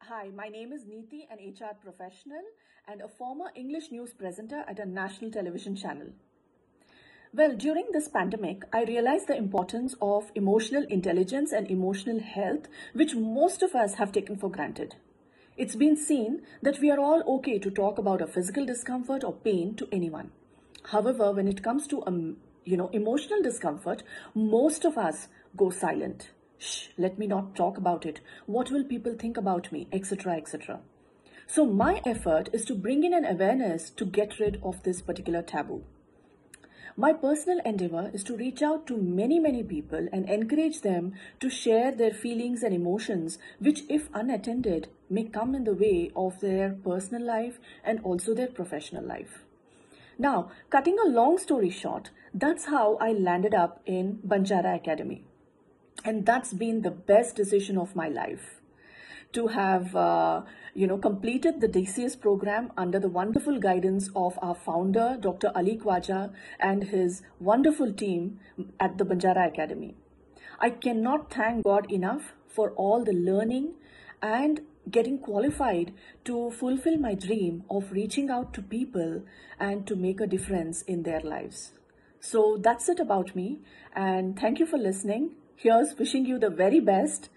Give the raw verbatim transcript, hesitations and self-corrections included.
Hi, my name is Neethi, an H R professional and a former English news presenter at a national television channel. Well, during this pandemic, I realized the importance of emotional intelligence and emotional health, which most of us have taken for granted. It's been seen that we are all okay to talk about a physical discomfort or pain to anyone. However, when it comes to um, you know, emotional discomfort, most of us go silent. Shh, let me not talk about it. What will people think about me, et cetera, et cetera. So my effort is to bring in an awareness to get rid of this particular taboo. My personal endeavor is to reach out to many, many people and encourage them to share their feelings and emotions, which, if unattended, may come in the way of their personal life and also their professional life. Now, cutting a long story short, that's how I landed up in Banjara Academy. And that's been the best decision of my life. To have, uh, you know, completed the D C S program under the wonderful guidance of our founder, Doctor Ali Khwaja, and his wonderful team at the Banjara Academy. I cannot thank God enough for all the learning and getting qualified to fulfill my dream of reaching out to people and to make a difference in their lives. So that's it about me, and thank you for listening. Here's wishing you the very best.